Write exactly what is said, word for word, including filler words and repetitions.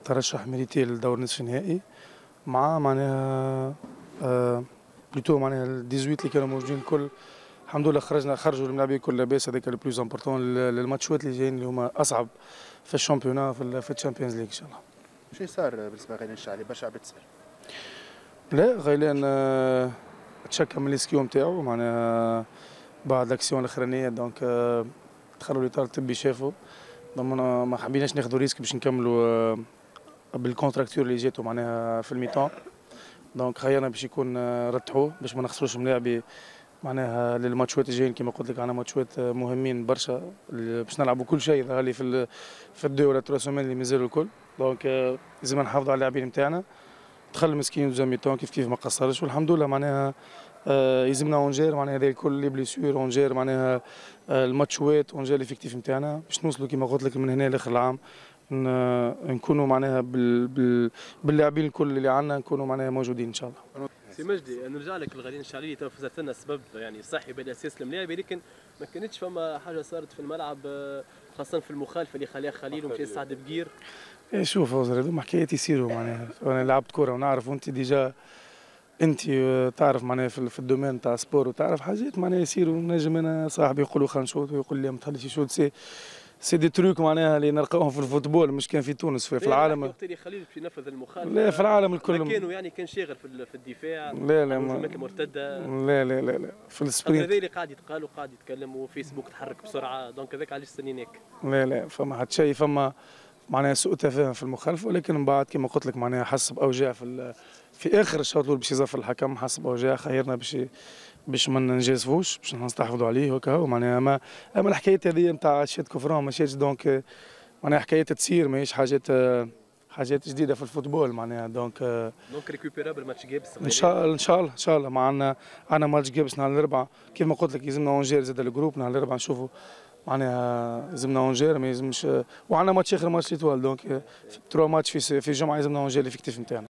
ترشح ميريتي للدور نصف النهائي مع معناها آه بلوتو معناها ال ثمانية عشر اللي كانوا موجودين الكل. الحمد لله خرجنا خرجوا الملاعبين الكل لاباس، هذاك لو بلوز امبورتون للماتشات اللي جايين اللي هما اصعب في الشامبيونا في, في الشامبيونز ليج ان شاء الله. شو صار بالنسبه لغيلان الشعلي؟ برشا عباد تسال. لا غيلان آه تشكى من السكيو نتاعو معناها بعد الاكسيون الاخرانيه، دونك آه دخلوا الاطار الطبي شافوا، ما حبيناش ناخذوا ريسك باش نكملوا آه بالكونتراكتور اللي جاتو معناها في الميتون، دونك خيرنا باش يكون آه رتحوه باش ما نخسروش ملاعبي معناها للماتشات الجايين. كما قلت لك عندنا ماتشات مهمين برشا باش نلعبوا كل شيء ظهر لي في في الدو ولا تروا سومان اللي مازالوا الكل، دونك لازم نحافظوا على اللاعبين نتاعنا. دخل مسكين دوزيام ميتون كيف كيف ما قصرش، والحمد لله معناها آه يلزمنا اونجير معناها هذا الكل لي بليسيور اونجير معناها آه الماتشوات اونجير ليفيكتيف نتاعنا باش نوصلوا كما قلت لك من هنا لاخر العام نكونوا معناها بال بال باللاعبين الكل اللي عندنا نكونوا معناها موجودين ان شاء الله. سي مجدي نرجع لك لغيلان الشعلي، تو فسرت لنا السبب يعني صحي بالاساس الملاعب، لكن ما كانتش فما حاجه صارت في الملعب خاصه في المخالفه اللي خليها خليل ومشى سعد بقير. ايه شوف فوزر هذوما حكايات يصيروا معناها، انا لعبت كوره ونعرف وانت ديجا انت تعرف معناها في الدومين تاع سبور وتعرف حاجات معناها يصيروا. نجم انا صاحبي يقولوا خلينا نشوط ويقول لي ما تخليش يشوط، سي سي دي تروك معناها اللي نلقاوهم في الفوتبول، مش كان في تونس في, في العالم. وقت اللي خليل باش ينفذ المخالفه لا في العالم الكل كانوا يعني كان شاغل في الدفاع. لا لا الهجمات المرتده. لا لا لا لا في السبرينت هذا اللي قاعد يتقال وقاعد يتكلم وفيسبوك تحرك بسرعه، دونك هذاك علاش استنيناك. لا لا فما حتى شيء، فما معناها سوء تفاهم في المخالفه، ولكن من بعد كما قلت لك معناها حسب اوجاع في في اخر الشوط الاول باش يزفر الحكم حسب اوجاع خيرنا باش باش ما نجازفوش باش نستحفظوا عليه هكا. ومعناها ما اما الحكايات هذه نتاع شات كفران ما شاتش، دونك معناها حكايات تصير ماهيش حاجات حاجات جديده في الفوتبول معناها. دونك دونك ريكوبيرابل ماتش جابس ان شاء الله ان شاء الله ان شاء الله. ما عندنا عندنا ماتش جابس نهار الاربعاء كيف ما قلت لك، يلزمنا اونجير زاد الجروب نهار الاربعاء نشوفوا معناها يلزمنا اونجير ما يلزمش، وعندنا ماتش اخر ماتش ايطوال، دونك تروا ماتش في في الجمعه يلزمنا اونجير ليفيكتيف نتاعنا.